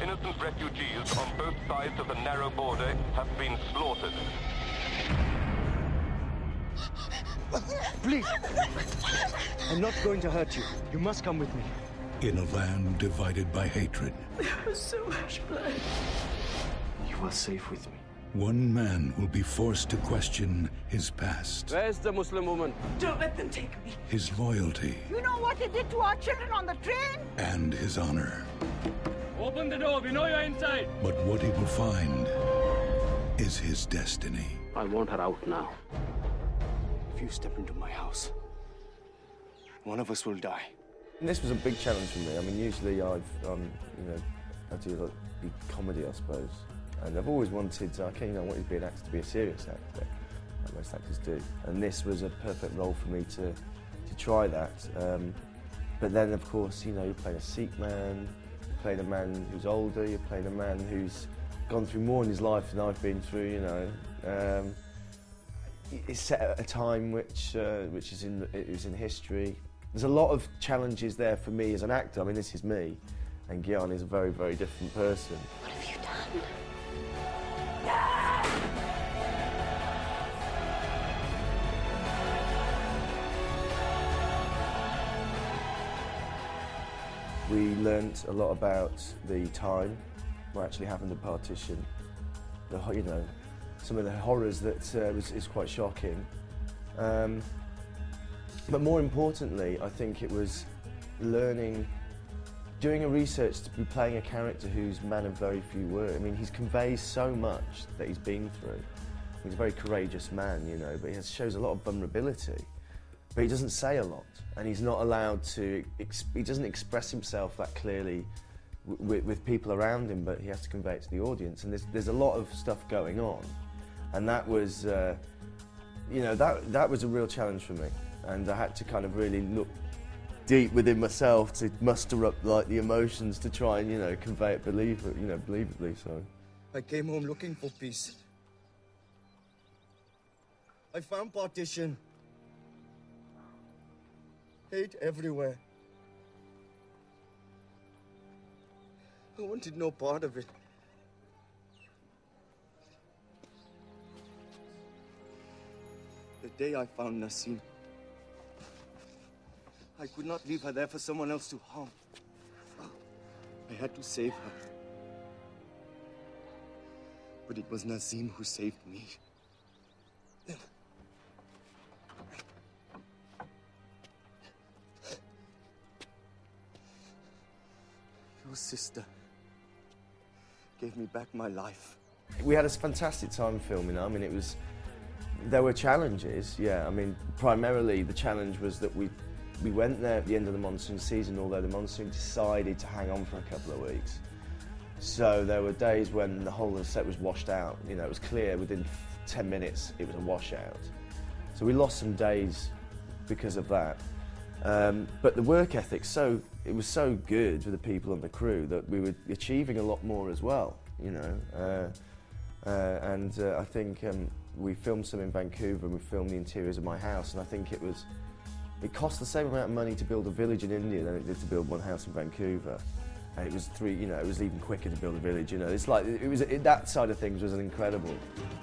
Innocent refugees on both sides of the narrow border have been slaughtered. Please! I'm not going to hurt you. You must come with me. In a land divided by hatred, There was so much blood. You are safe with me. one man will be forced to question his past, Where's the Muslim woman? Don't let them take me. his loyalty, You know what they did to our children on the train? and his honor. Open the door, we know you're inside. But what he will find is his destiny. I want her out now. If you step into my house, one of us will die. And this was a big challenge for me. I mean, usually I do like big comedy, I suppose. And I've always wanted, I wanted to be an actor, to be a serious actor, like most actors do. And this was a perfect role for me to try that. But then, of course, you're playing a Sikh man, you're playing a man who's older, you're playing a man who's gone through more in his life than I've been through, It's set at a time which is in history. There's a lot of challenges there for me as an actor. I mean, this is me, and Gyan is a very, very different person. What have you done? We learnt a lot about the time what actually happened at Partition. Some of the horrors that is quite shocking. But more importantly, I think it was doing a research to be playing a character who's a man of very few words. I mean, he conveys so much that he's been through. He's a very courageous man, but he shows a lot of vulnerability. But he doesn't say a lot, and he's not allowed to, he doesn't express himself that clearly with people around him, but he has to convey it to the audience. And there's a lot of stuff going on, and that was, that was a real challenge for me. And I had to kind of really look deep within myself to muster up like the emotions to try and convey it believably. So I came home looking for peace. I found Partition. Hate everywhere. I wanted no part of it. The day I found Naseem, I could not leave her there for someone else to harm. I had to save her. But it was Naseem who saved me. Your sister gave me back my life. we had a fantastic time filming. I mean, there were challenges, yeah. I mean, primarily the challenge was that we went there at the end of the monsoon season, although the monsoon decided to hang on for a couple of weeks. So there were days when the whole of the set was washed out. You know, it was clear within 10 minutes it was a washout. So we lost some days because of that. But the work ethic, it was so good with the people on the crew that we were achieving a lot more as well, you know. I think we filmed some in Vancouver and we filmed the interiors of my house, and I think it cost the same amount of money to build a village in India than it did to build one house in Vancouver. And it was it was even quicker to build a village, you know. It's like, that side of things was incredible.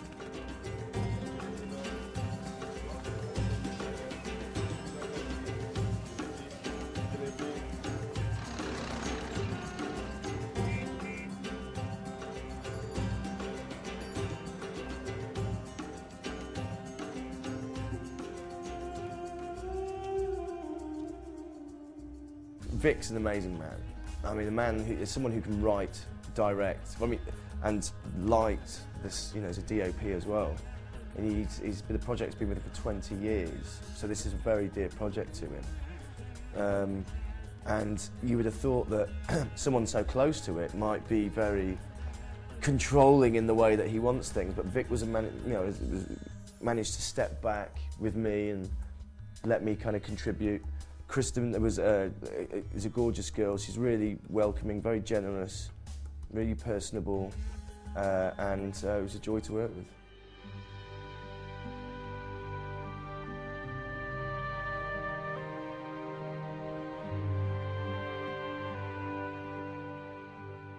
Vic's an amazing man. I mean, a man who is someone who can write, direct, and light. This, you know, as a DOP as well. And the project's been with him for 20 years, so this is a very dear project to him. And you would have thought that someone so close to it might be very controlling in the way that he wants things, but Vic was a man, you know, managed to step back with me and let me kind of contribute. Kristen is a gorgeous girl. She's really welcoming, very generous, really personable, and it was a joy to work with.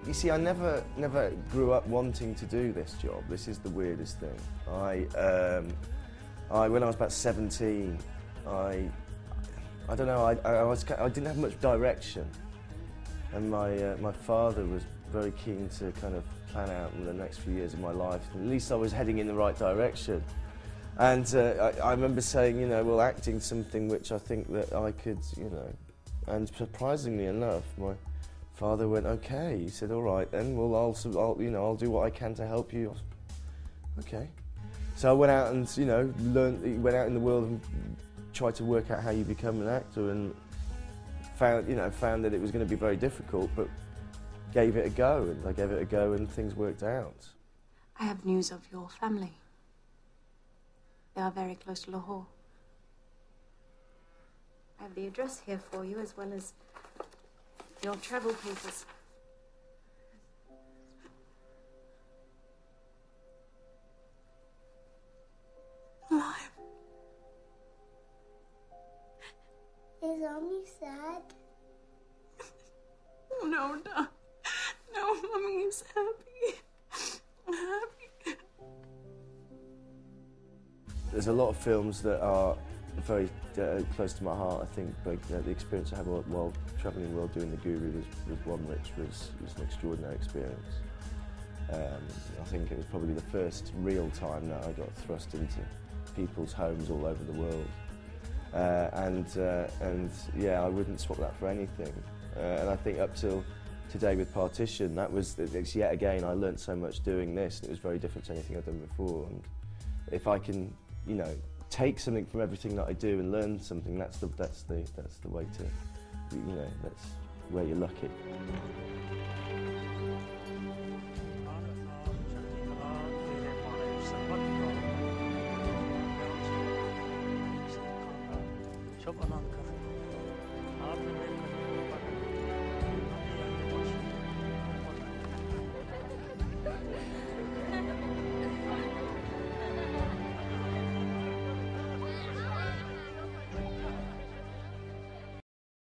you see, I never grew up wanting to do this job. This is the weirdest thing. When I was about 17, I don't know, I didn't have much direction. And my father was very keen to kind of plan out the next few years of my life. At least I was heading in the right direction. And I remember saying, you know, well, acting's something which I think that I could, you know. And surprisingly enough, my father went, okay. He said, all right then, well, I'll do what I can to help you. Okay. So I went out and, you know, went out in the world and tried to work out how you become an actor, and found that it was going to be very difficult, but gave it a go, and I gave it a go, and things worked out. I have news of your family. They are very close to Lahore. I have the address here for you, as well as your travel papers. Alive. Is Mommy sad? No, no. No, Mommy is happy. Happy. There's a lot of films that are very close to my heart. I think the experience I had while travelling the world doing The Guru was one which was an extraordinary experience. I think it was probably the first real time that I got thrust into people's homes all over the world. And yeah, I wouldn't swap that for anything. And I think up till today with Partition, it's yet again, I learnt so much doing this, and it was very different to anything I'd done before. And if I can, you know, take something from everything that I do and learn something, that's the way to, you know, that's where you're lucky. Ashok